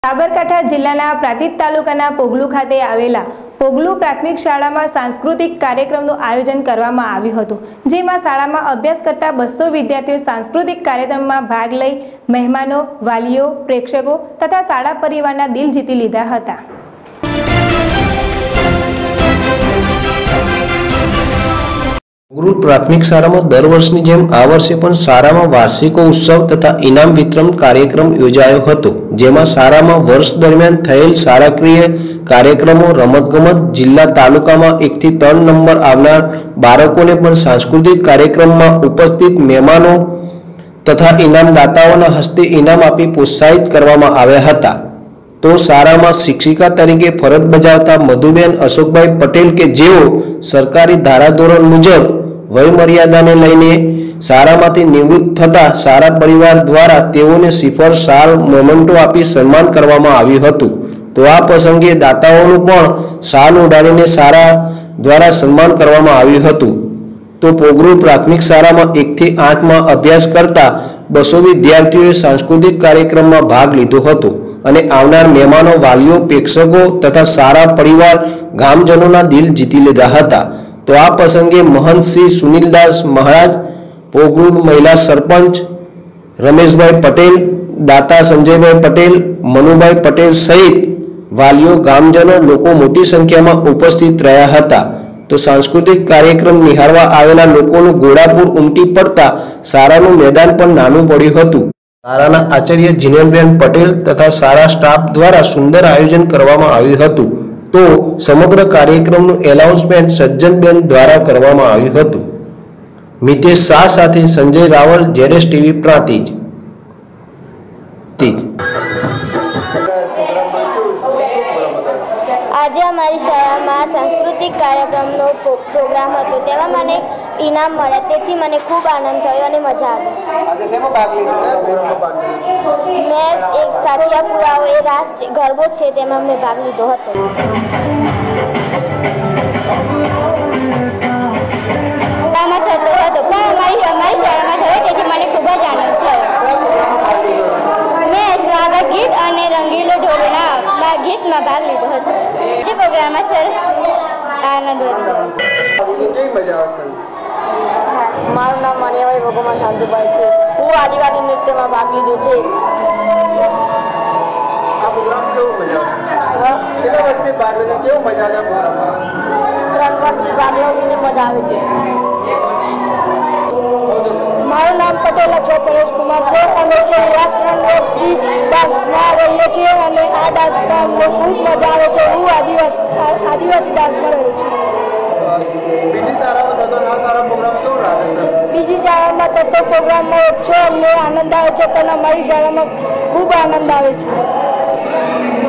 સાબરકાંઠા જિલ્લાના પ્રાંતિજ તાલુકાના પોગલુ ખાતે આવેલા પોગલુ પ્રાથમિક શાળામાં સાંસ્કૃતિક કાર્યક્રમનું આયોજન કરવામાં આવ્યું હતું, જેમાં શાળામાં અભ્યાસ કરતા 200 વિદ્યાર્થીઓ સાંસ્કૃતિક કાર્યક્રમમાં ભાગ લઈ મહેમાનો, વાલીઓ, પ્રેક્ષકો તથા શાળા પરિવારના દિલ જીતી લીધા હતા। પોગલુ પ્રાથમિક શાળામાં દર વર્ષની જેમ આ વર્ષે પણ શાળામાં વાર્ષિકોત્સવ તથા ઇનામ વિતરણ કાર્યક્રમ યોજાયો હતો, જેમાં શાળામાં વર્ષ દરમિયાન થયેલ શાળાકીય કાર્યક્રમો, રમતગમત, જિલ્લા તાલુકામાં 1 થી 3 નંબર આવનાર બાળકોને પણ સાંસ્કૃતિક કાર્યક્રમમાં ઉપસ્થિત મહેમાનો તથા ઇનામદાતાઓના હસ્તે ઇનામ આપી પ્રોત્સાહિત કરવામાં આવ્યા હતા। તો શાળામાં શિક્ષિકા તરીકે ફરજ બજાવતા મધુબેન અશોકભાઈ પટેલ કે જેઓ સરકારી ધારાધોરણ મુજબ વયમર્યાદાને લઈને શાળામાંથી નિવૃત્ત થતા શાળા પરિવાર દ્વારા તેઓને શ્રીફળ, શાલ, મોમેન્ટો આપી સન્માન કરવામાં આવ્યું હતું। તો આ પ્રસંગે દાતાઓનું પણ શાલ ઓઢાડીને શાળા દ્વારા સન્માન કરવામાં આવ્યું હતું। તો પોગલુ પ્રાથમિક શાળામાં 1 થી 8માં અભ્યાસ કરતા 200 વિદ્યાર્થીઓએ સાંસ્કૃતિક કાર્યક્રમમાં ભાગ લીધો હતો અને આવનાર મહેમાનો, વાલીઓ, પ્રેક્ષકો તથા શાળા પરિવાર ગામજનોના દિલ જીતી લીધા હતા। તો આ પ્રસંગે મહંત શ્રી સુનિલદાસ મહારાજ, પોગલુ મહિલા સરપંચ રમેશભાઈ પટેલ, દાતા સંજયભાઈ પટેલ, મનુભાઈ પટેલ સહિત વાલીઓ, ગામજનો લોકો મોટી સંખ્યામાં ઉપસ્થિત રહ્યા હતા। તો સાંસ્કૃતિક કાર્યક્રમ નિહાળવા આવેલા લોકોનું ઘોડાપુર ઉમટી પડતા શાળાનું મેદાન પણ નાનું પડ્યું હતું। શાળાના આચાર્ય જીનેલબેન પટેલ તથા શાળા સ્ટાફ દ્વારા સુંદર આયોજન કરવામાં આવ્યું હતું। તો સમગ્ર કાર્યક્રમનું એનાઉન્સમેન્ટ સજ્જનબેન દ્વારા કરવામાં આવ્યું હતું। મિતેશ શાહ સાથે સંજય રાવલ, ZS TV પ્રાંતિજ। આજે અમારી શાળામાં સાંસ્કૃતિક કાર્યક્રમનો પ્રોગ્રામ હતો, તેમાં મને ઇનામ મળ્યા, તેથી મને ખૂબ આનંદ થયો અને મજા આવી। મેં એક સાથિયા પુરાવો એ રાસ ગરબો છે તેમાં મેં ભાગ લીધો હતો। થતો હતો પણ અમારી શાળામાં થયો, તેથી મને ખૂબ જ આનંદ થયો। મેં સ્વાગત ગીત અને રંગીલો ઢોલના ગીતમાં ભાગ લીધો હતો, જે પ્રોગ્રામમાં સરસ આનંદ વધ્યો। મારું નામ માન્યાભાઈ ભગવાન શાંતિભાઈ છે। હું આદિવાસી નૃત્યમાં ભાગ લીધો છે। આ પ્રોગ્રામ કેવો મજા આવે? કેટલા વર્ષથી ભાગ લીધો? કેવું મજા આવે પ્રોગ્રામમાં? 3 વર્ષથી ભાગ લઈને મજા આવે છે। મારું નામ પટેલ અક્ષય પરેશ કુમાર છે। અમે છેલ્લા 3 વર્ષથી ડાન્સમાં રહીએ છીએ અને આ ડાન્સમાં અમને ખૂબ મજા આવે છે। હું આદિવાસી ડાન્સમાં રહું છું। બીજી શાળામાં થતો ના સારા પ્રોગ્રામ કેવો લાગે છે? બીજી શાળામાં થતો પ્રોગ્રામમાં ઓછો અમને આનંદ આવે છે, પણ અમારી શાળામાં ખૂબ આનંદ આવે છે।